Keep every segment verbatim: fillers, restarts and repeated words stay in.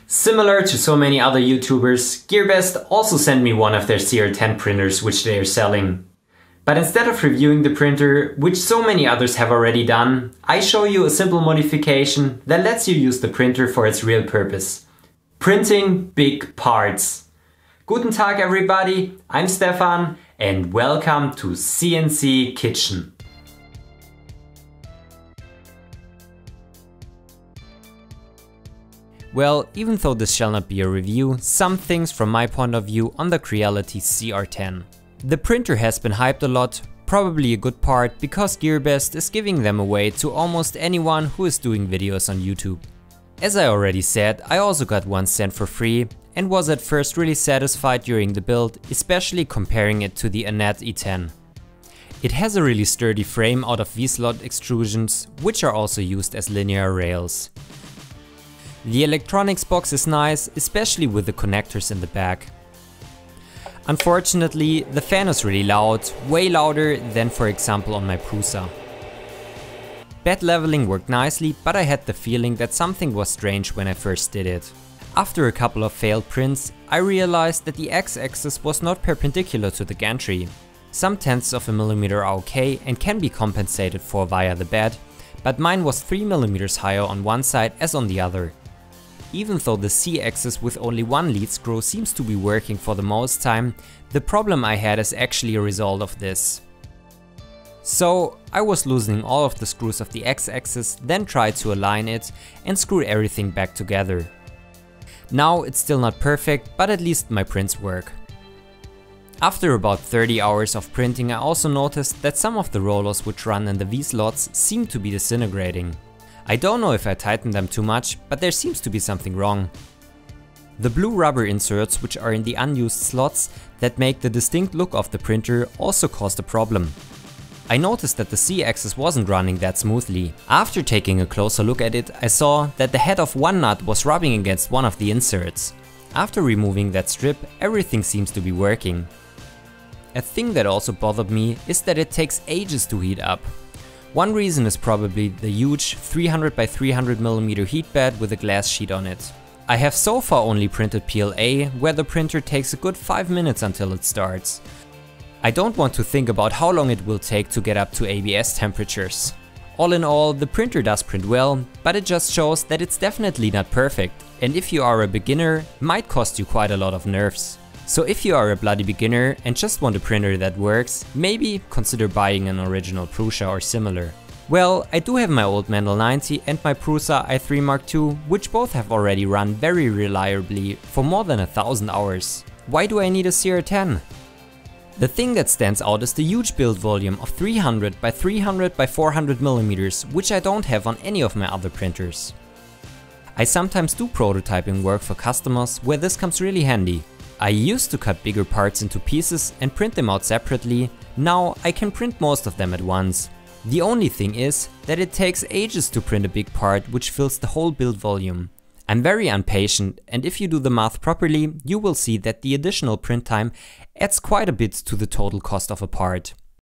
Similar to so many other YouTubers, GearBest also sent me one of their C R ten printers which they are selling. But instead of reviewing the printer, which so many others have already done, I show you a simple modification that lets you use the printer for its real purpose. Printing big parts. Guten Tag everybody, I'm Stefan and welcome to C N C Kitchen. Well, even though this shall not be a review, some things from my point of view on the Creality C R ten. The printer has been hyped a lot, probably a good part because GearBest is giving them away to almost anyone who is doing videos on YouTube. As I already said, I also got one sent for free and was at first really satisfied during the build, especially comparing it to the Anet E ten. It has a really sturdy frame out of V-slot extrusions, which are also used as linear rails. The electronics box is nice, especially with the connectors in the back. Unfortunately, the fan is really loud, way louder than for example on my Prusa. Bed leveling worked nicely, but I had the feeling that something was strange when I first did it. After a couple of failed prints, I realized that the x-axis was not perpendicular to the gantry. Some tenths of a millimeter are okay and can be compensated for via the bed, but mine was three millimeters higher on one side as on the other. Even though the C-axis with only one lead screw seems to be working for the most time, the problem I had is actually a result of this. So I was loosening all of the screws of the x-axis, then tried to align it and screw everything back together. Now it's still not perfect, but at least my prints work. After about thirty hours of printing, I also noticed that some of the rollers which run in the V-slots seem to be disintegrating. I don't know if I tightened them too much, but there seems to be something wrong. The blue rubber inserts which are in the unused slots that make the distinct look of the printer also caused a problem. I noticed that the C-axis wasn't running that smoothly. After taking a closer look at it, I saw that the head of one nut was rubbing against one of the inserts. After removing that strip, everything seems to be working. A thing that also bothered me is that it takes ages to heat up. One reason is probably the huge three hundred by three hundred millimeter heat bed with a glass sheet on it. I have so far only printed P L A, where the printer takes a good five minutes until it starts. I don't want to think about how long it will take to get up to A B S temperatures. All in all, the printer does print well, but it just shows that it's definitely not perfect, and if you are a beginner, might cost you quite a lot of nerves. So if you are a bloody beginner and just want a printer that works, maybe consider buying an original Prusa or similar. Well, I do have my old Mendel ninety and my Prusa i three Mark two, which both have already run very reliably for more than a thousand hours. Why do I need a C R ten? The thing that stands out is the huge build volume of three hundred by three hundred by four hundred millimeters, which I don't have on any of my other printers. I sometimes do prototyping work for customers where this comes really handy. I used to cut bigger parts into pieces and print them out separately. Now I can print most of them at once. The only thing is that it takes ages to print a big part which fills the whole build volume. I'm very impatient, and if you do the math properly, you will see that the additional print time adds quite a bit to the total cost of a part.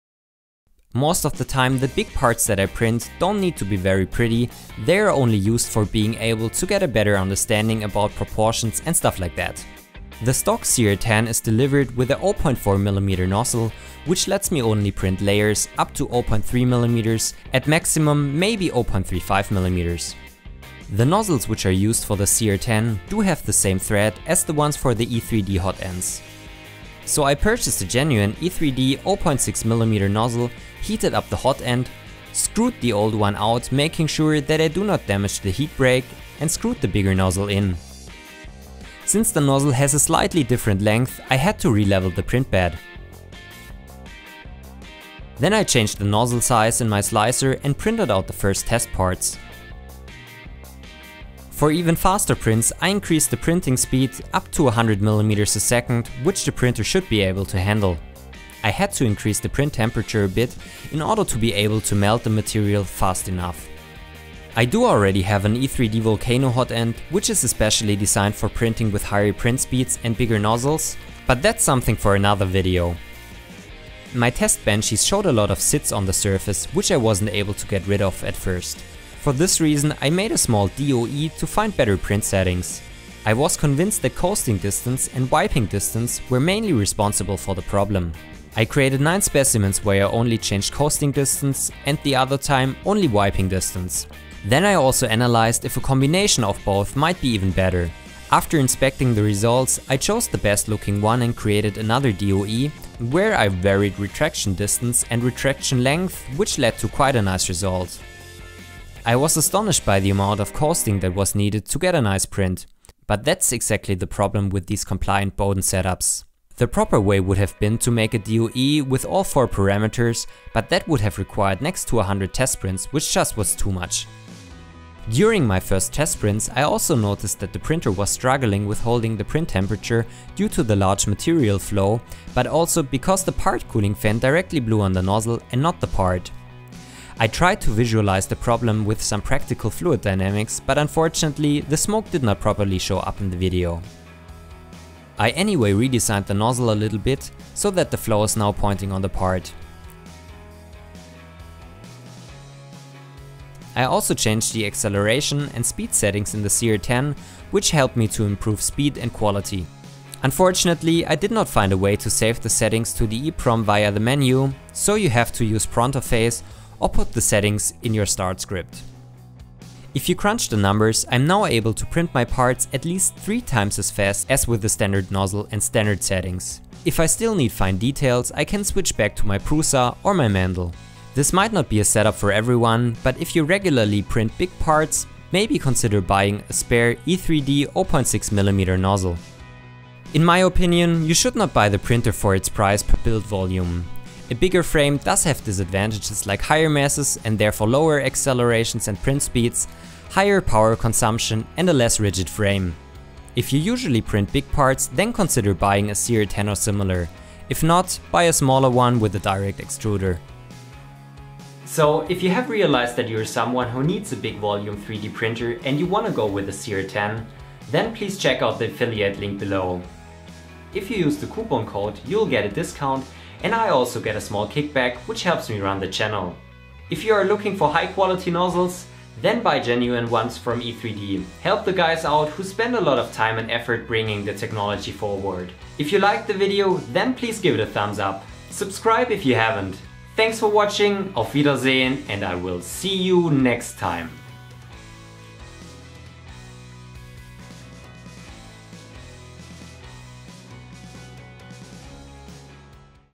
Most of the time the big parts that I print don't need to be very pretty, they are only used for being able to get a better understanding about proportions and stuff like that. The stock C R ten is delivered with a zero point four millimeter nozzle, which lets me only print layers up to zero point three millimeters, at maximum maybe zero point three five millimeters. The nozzles which are used for the C R ten do have the same thread as the ones for the E three D hot ends. So I purchased a genuine E three D zero point six millimeter nozzle, heated up the hot end, screwed the old one out making sure that I do not damage the heat break, and screwed the bigger nozzle in. Since the nozzle has a slightly different length, I had to re-level the print bed. Then I changed the nozzle size in my slicer and printed out the first test parts. For even faster prints, I increased the printing speed up to one hundred millimeters a second, which the printer should be able to handle. I had to increase the print temperature a bit in order to be able to melt the material fast enough. I do already have an E three D Volcano hot end, which is especially designed for printing with higher print speeds and bigger nozzles, but that's something for another video. My test benchies showed a lot of sits on the surface, which I wasn't able to get rid of at first. For this reason I made a small D O E to find better print settings. I was convinced that coasting distance and wiping distance were mainly responsible for the problem. I created nine specimens where I only changed coasting distance and the other time only wiping distance. Then I also analyzed if a combination of both might be even better. After inspecting the results, I chose the best looking one and created another D O E where I varied retraction distance and retraction length, which led to quite a nice result. I was astonished by the amount of coasting that was needed to get a nice print. But that's exactly the problem with these compliant Bowden setups. The proper way would have been to make a D O E with all four parameters, but that would have required next to one hundred test prints, which just was too much. During my first test prints, I also noticed that the printer was struggling with holding the print temperature due to the large material flow, but also because the part cooling fan directly blew on the nozzle and not the part. I tried to visualize the problem with some practical fluid dynamics, but unfortunately the smoke did not properly show up in the video. I anyway redesigned the nozzle a little bit, so that the flow is now pointing on the part. I also changed the acceleration and speed settings in the C R ten, which helped me to improve speed and quality. Unfortunately, I did not find a way to save the settings to the EEPROM via the menu, so you have to use Prontoface or put the settings in your start script. If you crunch the numbers, I'm now able to print my parts at least three times as fast as with the standard nozzle and standard settings. If I still need fine details, I can switch back to my Prusa or my Mandel. This might not be a setup for everyone, but if you regularly print big parts, maybe consider buying a spare E three D zero point six millimeter nozzle. In my opinion, you should not buy the printer for its price per build volume. A bigger frame does have disadvantages like higher masses and therefore lower accelerations and print speeds, higher power consumption and a less rigid frame. If you usually print big parts, then consider buying a C R ten or similar. If not, buy a smaller one with a direct extruder. So if you have realized that you're someone who needs a big volume three D printer and you want to go with a C R ten, then please check out the affiliate link below. If you use the coupon code, you'll get a discount, and I also get a small kickback, which helps me run the channel. If you are looking for high quality nozzles, then buy genuine ones from E three D. Help the guys out who spend a lot of time and effort bringing the technology forward. If you liked the video, then please give it a thumbs up. Subscribe if you haven't. Thanks for watching, auf Wiedersehen, and I will see you next time.